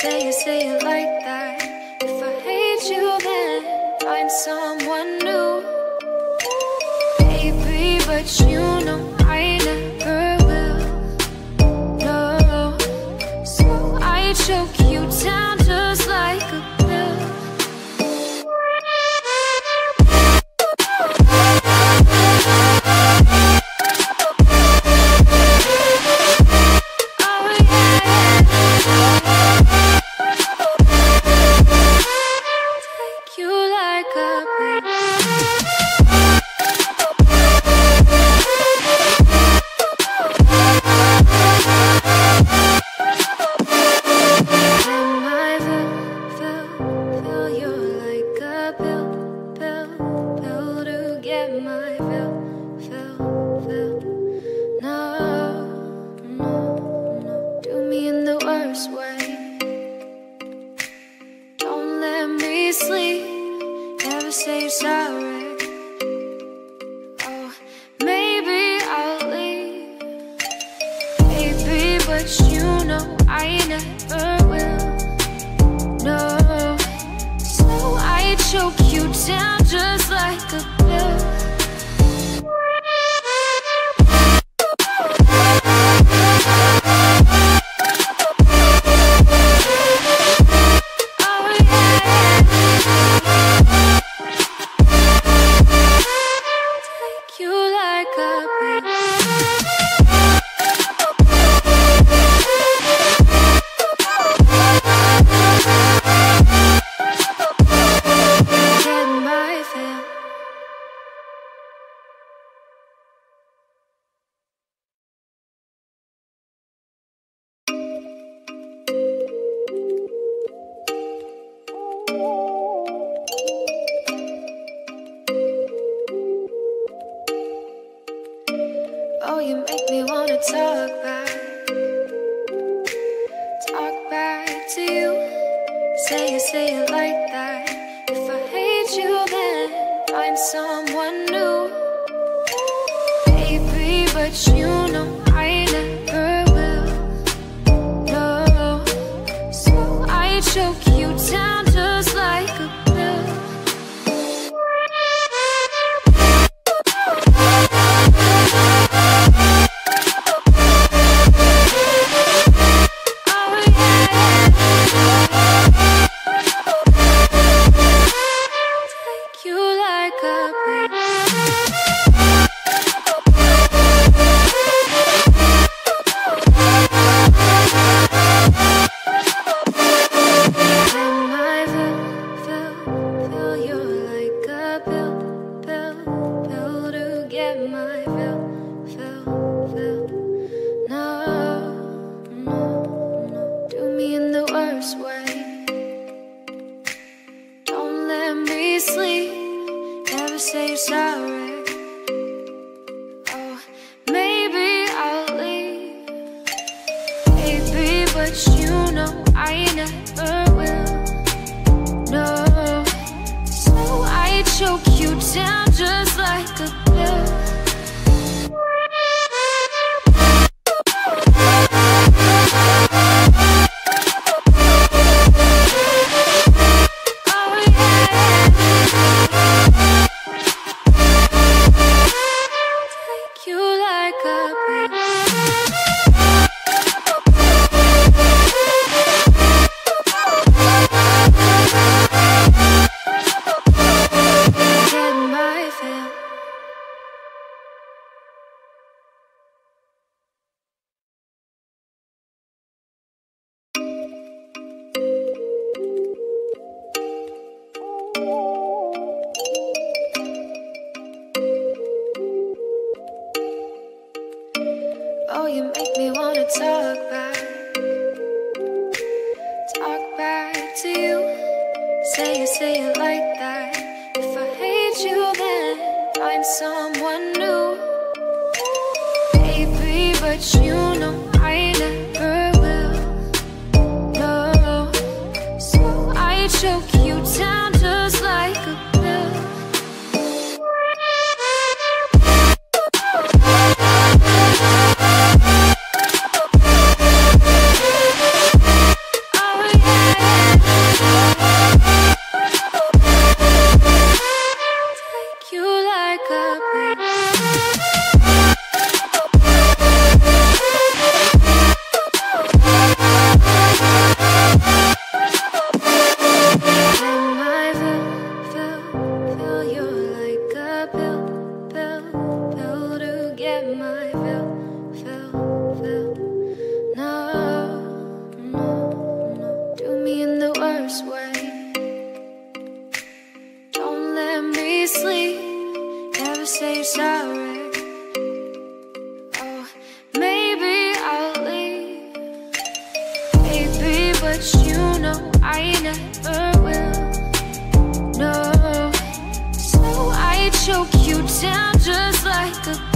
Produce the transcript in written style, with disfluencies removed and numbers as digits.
say it like that. If I hate you, then find someone new. Baby, but you know I never will. No, so I choke you down just like a pill. Oh, you make me wanna talk back to you. Say it like that. If I hate you, then find someone new. Baby, but you know I never will. No, so I choke you down just like a pill. Oh, you make me wanna talk back to you. Say it like that. If I hate you, then find someone new. Baby, but you know I never will. No, so I choke you down just like a pill. Oh yeah. but you know I never will. No, so I choke you down just like a